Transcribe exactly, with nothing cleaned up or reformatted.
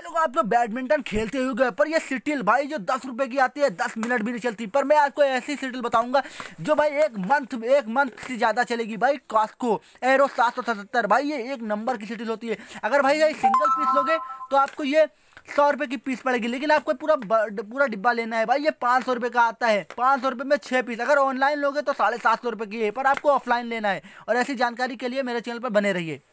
लोग आप लोग बैडमिंटन खेलते होंगे, पर ये सिटिल भाई जो दस रुपए की आती है दस मिनट भी नहीं चलती। पर मैं आपको ऐसी सिटिल बताऊंगा जो भाई एक मंथ एक मंथ से ज़्यादा चलेगी भाई। कास्को एरो सात सौ सतहत्तर भाई, ये एक नंबर की सिटिल होती है। अगर भाई ये सिंगल पीस लोगे तो आपको ये सौ रुपये की पीस पड़ेगी, लेकिन आपको पूरा पूरा डिब्बा लेना है भाई। ये पाँच सौ रुपये का आता है, पाँच सौ रुपये में छः पीस। अगर ऑनलाइन लोगे तो साढ़े सात सौ रुपये की है, पर आपको ऑफलाइन लेना है। और ऐसी जानकारी के लिए मेरे चैनल पर बने रहिए।